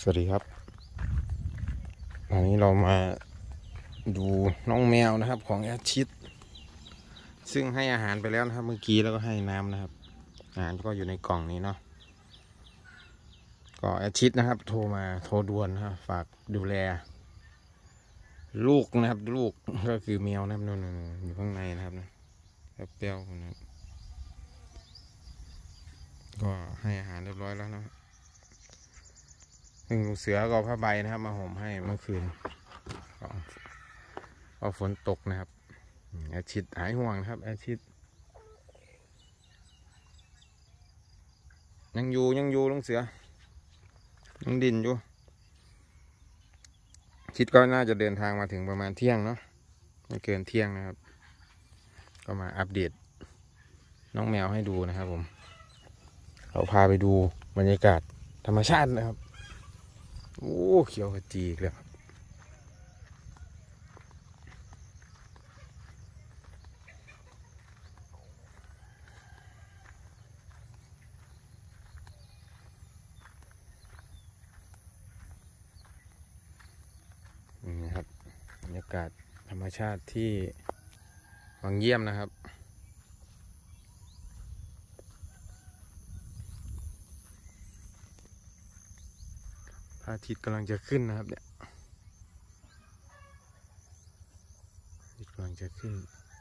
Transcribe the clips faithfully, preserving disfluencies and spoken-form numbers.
สวัสดีครับวันนี้เรามาดูน้องแมวนะครับของแอดชิดซึ่งให้อาหารไปแล้วนะครับเมื่อกี้แล้วก็ให้น้ำนะครับอาหารก็อยู่ในกล่องนี้เนาะก็แอดชิดนะครับโทรมาโทรด่วนนะครับฝากดูแลลูกนะครับลูกก็คือแมวนะครับนู่นๆอยู่ข้างในนะครับนะเปรี้ยวๆนะครับก็ให้อาหารเรียบร้อยแล้วนะซึ่งลูกเสือก็ผ้าใบนะครับมาห่มให้เมื่อคืนพอฝนตกนะครับแอดชิดหายห่วงนะครับแอดชิดยังอยู่ยังอยู่ลุงเสือยังดินอยู่ชิดก็น่าจะเดินทางมาถึงประมาณเที่ยงเนาะไม่เกินเที่ยงนะครับก็มาอัปเดตน้องแมวให้ดูนะครับผมเราพาไปดูบรรยากาศธรรมชาตินะครับโอ้เขียวขจีเลยครับนี่ครับบรรยากาศธรรมชาติที่วังเยี่ยมนะครับพระอาทิตย์กำลังจะขึ้นนะครับเนี่ยอาทิตย์กำลังจะขึ้น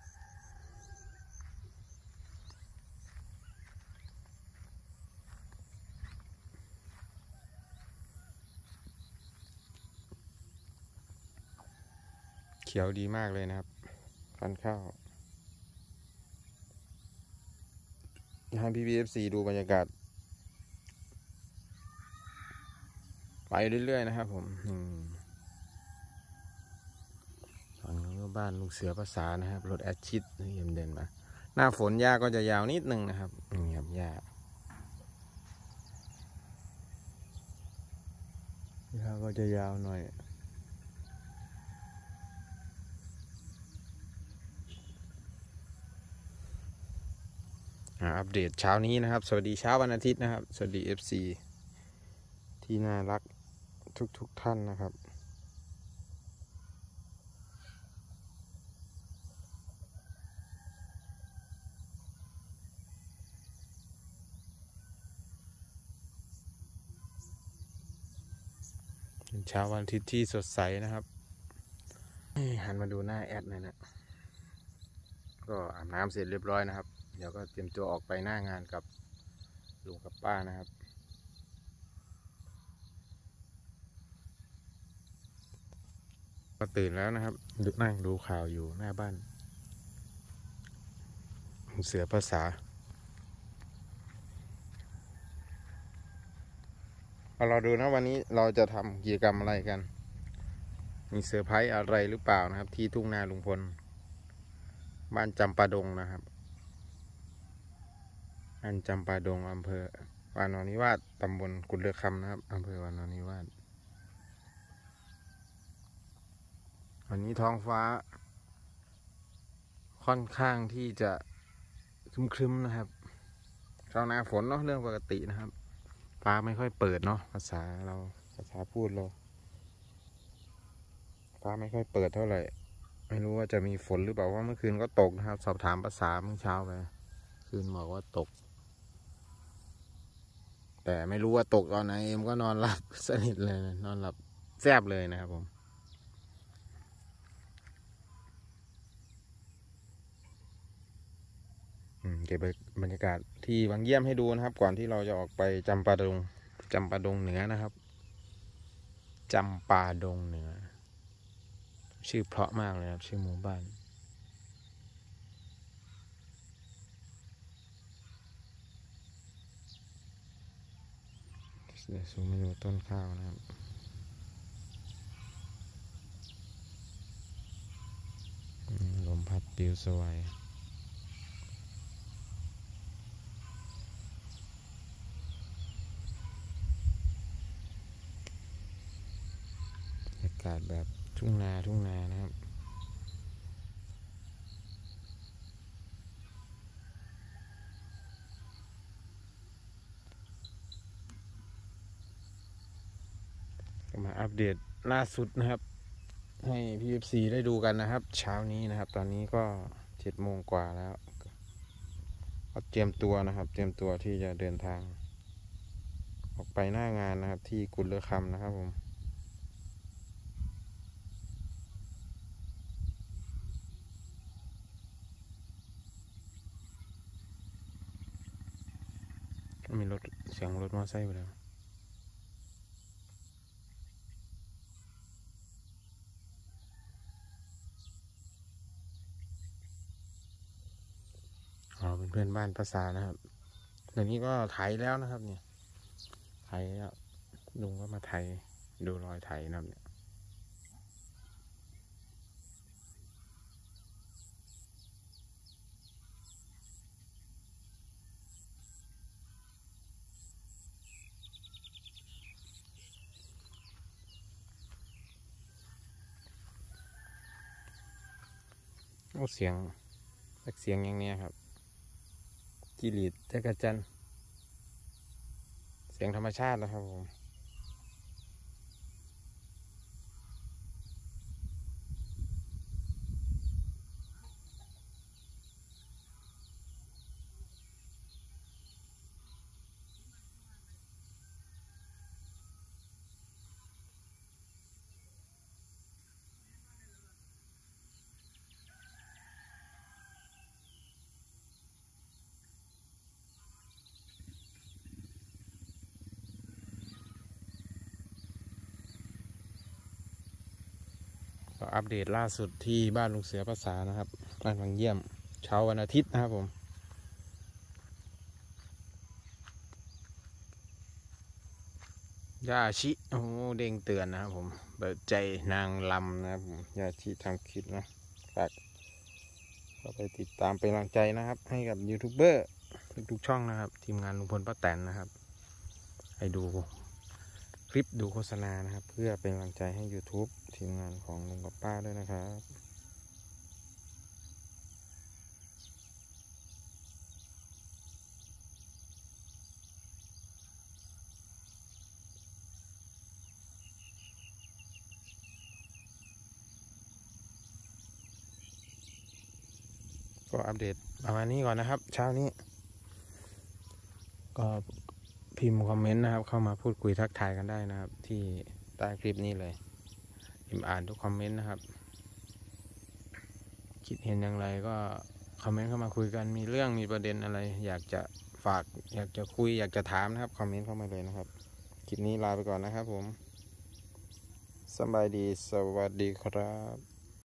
เขียวดีมากเลยนะครับฟันข้าวให้พี่พีเอฟซีดูบรรยากาศไปเรื่อยๆนะครับผมฝั่งนี้ก็บ้านลูกเสือภาษานะครับรถแอดชิดเยี่ยมเด่นมาหน้าฝนหญ้าก็จะยาวนิดนึงนะครับนี่ครับหญ้าหญ้าก็จะยาวหน่อยอัปเดตเช้านี้นะครับสวัสดีเช้าวันอาทิตย์นะครับสวัสดี เอฟ ซี ที่น่ารักทุกๆท่านนะครับเช้าวันอาทิตย์ที่สดใสนะครับหันมาดูหน้าแอดหน่อยนะก็อาบน้ำเสร็จเรียบร้อยนะครับเดี๋ยวก็เตรียมตัวออกไปหน้างานกับลุงกับป้านะครับก็ตื่นแล้วนะครับนั่งดูข่าวอยู่หน้าบ้านเสือภาษาเอาเราดูนะวันนี้เราจะทำกิจกรรมอะไรกันมีเซอร์ไพรส์อะไรหรือเปล่านะครับที่ทุ่งนาลุงพลบ้านจำปาดงนะครับบ้านจำปาดงอำเภอวานอนนิวาสตำบลกุฎเรือคำนะครับอำเภอวานอนนิวาสวันนี้ท้องฟ้าค่อนข้างที่จะครึ้มๆนะครับช่วงหน้าฝนเนาะเรื่องปกตินะครับฟ้าไม่ค่อยเปิดเนาะภาษาเราภาษาพูดเราฟ้าไม่ค่อยเปิดเท่าไหร่ไม่รู้ว่าจะมีฝนหรือเปล่าว่าเมื่อคืนก็ตกนะครับสอบถามภาษาเมื่อเช้าไปคืนบอกว่าตกแต่ไม่รู้ว่าตกตอนไหนเอ็มก็นอนหลับสนิทเลยนอนหลับแซบเลยนะครับผมเก็บบรรยากาศที่วังเยี่ยมให้ดูนะครับก่อนที่เราจะออกไปจำปาดงจำปาดงเหนือนะครับจำปาดงเหนือชื่อเพราะมากเลยครับชื่อหมู่บ้านเดี๋ยวซูมให้ดูต้นข้าวนะครับลมพัดปิวสวยอากาศแบบทุ่งนาทุ่งนานะครับก็มาอัปเดตล่าสุดนะครับให้พี่เอฟซีได้ดูกันนะครับเช้านี้นะครับตอนนี้ก็เจ็ดโมงกว่าแล้วก็เตรียมตัวนะครับเตรียมตัวที่จะเดินทางออกไปหน้างานนะครับที่กุลเลอคำนะครับผมก็มีรถเสียงรถมอเตอร์ไซค์ไปแล้วอ๋อเป็นเพื่อนบ้านภาษานะครับเดี๋ยวนี้ก็ไถแล้วนะครับเนี่ยไถแล้วลุงก็มาไถดูรอยไถนะครับเนี่ยโอ้เสียงเสียงอย่างเนี้ยครับจิริตจักรจันทร์เสียงธรรมชาตินะครับผมก็อัปเดตล่าสุดที่บ้านลุงเสือภาษานะครับบ้านบางเยี่ยมเช้าวันอาทิตย์นะครับผมยาชิโอ้เด้งเตือนนะครับผมเปิดใจนางลำนะครับผมยาชิทำคลิปนะฝากเข้าไปติดตามเป็นกำลังใจนะครับให้กับยูทูบเบอร์ทุกๆช่องนะครับทีมงานลุงพลป้าแตนนะครับให้ดูคลิปดูโฆษณานะครับเพื่อเป็นกำลังใจให้ YouTube ทีมงานของลุงกับป้าด้วยนะครับก็อัปเดตประมาณนี้ก่อนนะครับเช้านี้ก็พิมพ์คอมเมนต์นะครับเข้ามาพูดคุยทักทายกันได้นะครับที่ใต้คลิปนี้เลยพิมพ์อ่านทุกคอมเมนต์นะครับคิดเห็นอย่างไรก็คอมเมนต์เข้ามาคุยกันมีเรื่องมีประเด็นอะไรอยากจะฝากอยากจะคุยอยากจะถามนะครับคอมเมนต์เข้ามาเลยนะครับคลิปนี้ลาไปก่อนนะครับผมสบายดีสวัสดีครับ